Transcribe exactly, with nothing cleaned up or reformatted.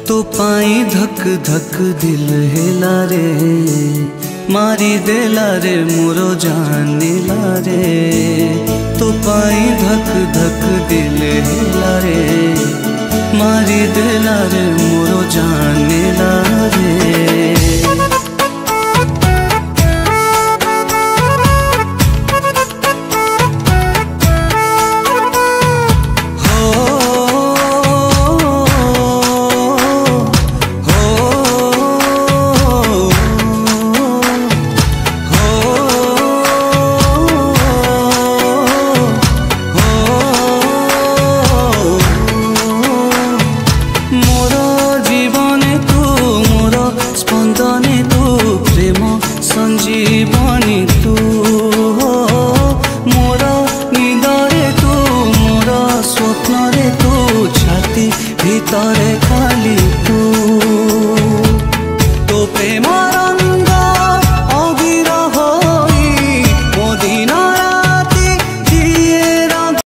तो पाई धक धक दिल हेला रे, मारी देला रे मोरो जानेला रे। तो पाई धक धक दिल हेला रे, मारी देला रे मोरो जानेला रे। संजीवनी तू हो मोर निदरे, तू मोर स्वप्न रे, तू छाती भीतरे खाली तू। तो प्रेम